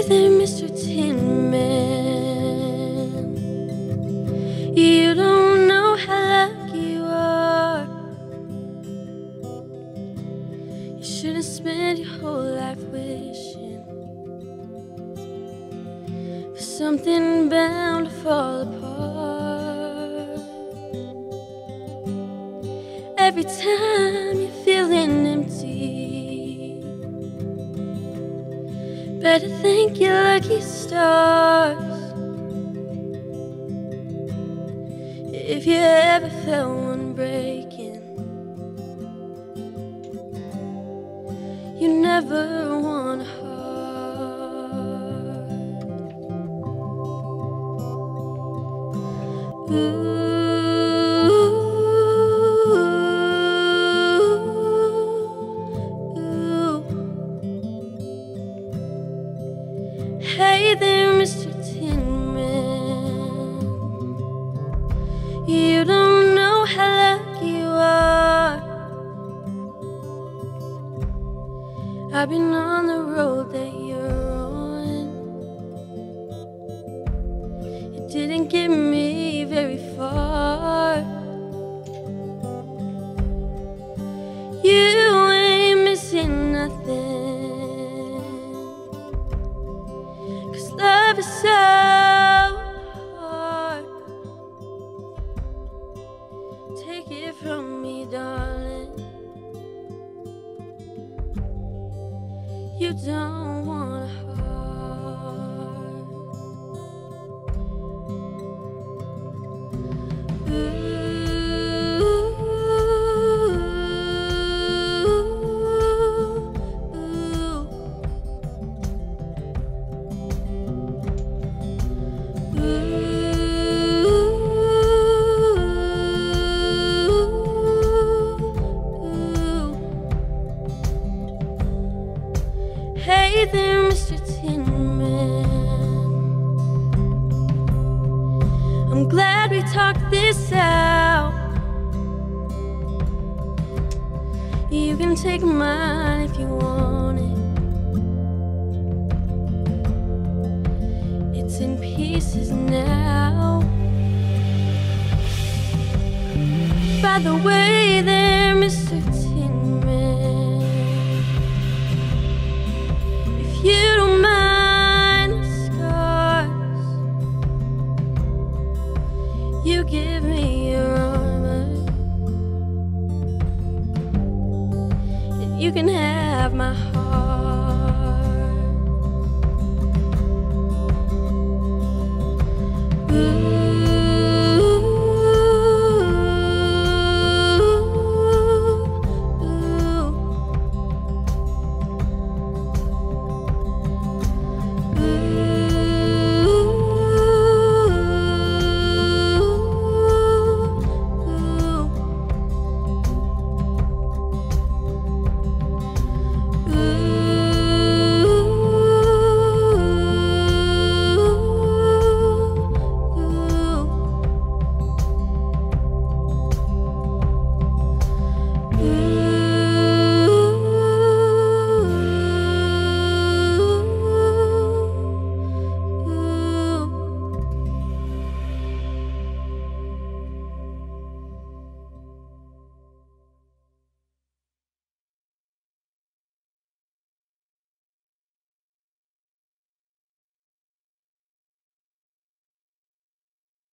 Hey there, Mr. Tin Man. You don't know how lucky you are. You shouldn't spend your whole life wishing for something bound to fall apart. Every time you're feeling empty, better thank your lucky stars. If you ever felt one breaking, you never want a heart. Ooh. Hey there, Mr. Tin Man. You don't know how lucky you are. I've been on the road that you're on. It didn't get me very far. You ain't missing nothing. Love is so hard. Take it from me, darling. You don't want a heart. Ooh. Hey there, Mr. Tin Man. I'm glad we talked this out. You can take mine if you want it. It's in pieces now. By the way there, Mr. Tin Man, you don't mind the scars. You give me your armor, and you can have my heart.